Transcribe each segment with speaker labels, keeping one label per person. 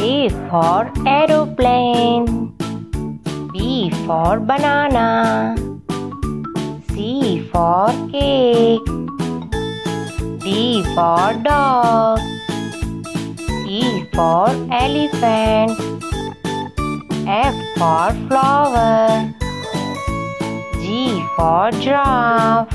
Speaker 1: A for aeroplane. B for banana. C for cake. D for dog. E for elephant. F for flower. G for giraffe.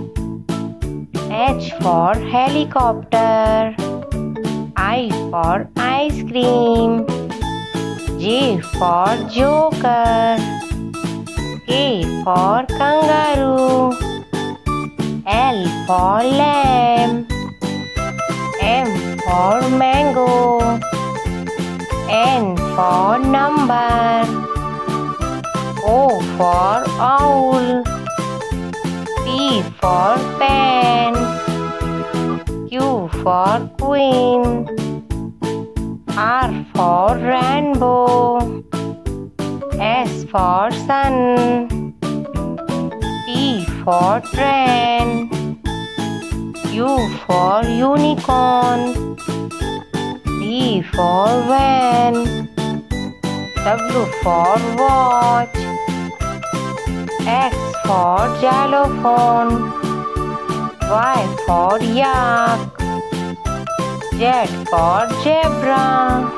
Speaker 1: H for helicopter. I for ice cream. J for joker. K for kangaroo. L for lamb. M for mango. N for number. O for owl. P for pen. Q for queen. R for rainbow. S for sun. T for train. U for unicorn. V for van. W for watch. X for xylophone. Y for yak. Z for zebra.